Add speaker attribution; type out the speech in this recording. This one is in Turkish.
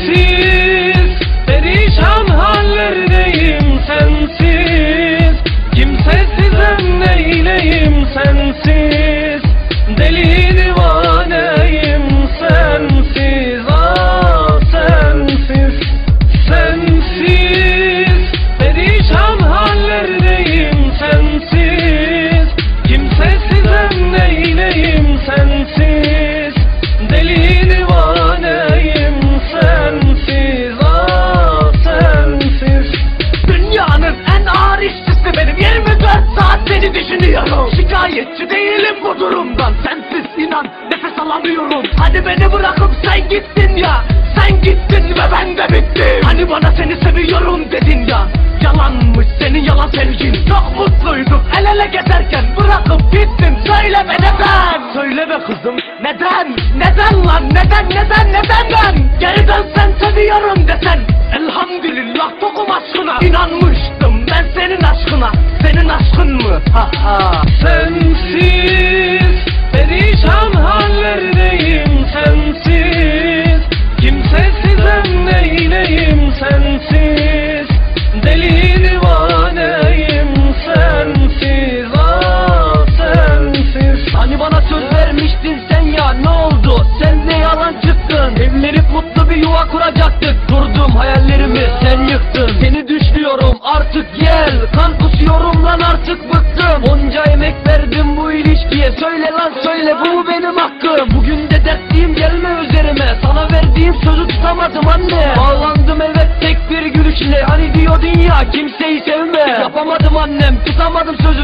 Speaker 1: Sensiz perişan hallerdeyim, sensiz kimsesizim, neyleyim sensiz, deli divaneyim sensiz, ah sensiz. Sensiz perişan hallerdeyim, sensiz kimsesizim, neyleyim sensiz, deli divaneyim sensiz, ah sensiz.
Speaker 2: Dünyanın en ağır işçisi benim, 24 saat seni düşünüyorum. Şikayetçi değilim bu durumdan, sensiz inan nefes alamıyorum. Hani beni bırakıp sen gittin ya, sen gittin ve ben de bittim. Hani bana seni seviyorum dedin ya, yalanmış senin yalan sevgin. Çok mutluyduk el ele gezerken, bırakıp gittin, söyle be neden? Söyle be kızım neden? Neden lan neden ben? Geri dönsen seviyorum desen, elhamdülillah tokum aşkına. İnanmıştım ben senin aşkına, senin aşkın mı? Ha ha.
Speaker 1: Sensiz perişan hallerdeyim, sensiz kimsesizim, neyleyim sensiz, deli divaneyim sensiz, ah sensiz.
Speaker 2: Hani bana söz vermiştin sen ya, ne oldu? Sen ne yalan çıktın? Evlenip mutlu bir yuva kuracaktık. Durdum hayallerimi sen yıktın. Seni düşlüyorum artık gel. Kan kusuyorum lan artık bıktım. Onca emek verdim bu ilişkiye. Söyle lan söyle, bu benim hakkım. Bugün de dertliyim, gelme üzerime. Sana verdiğim sözü tutamadım anne. Bağlandım evet tek bir gülüşle. Hani diyordun ya kimseyi sevme. Yapamadım annem, tutamadım sözü.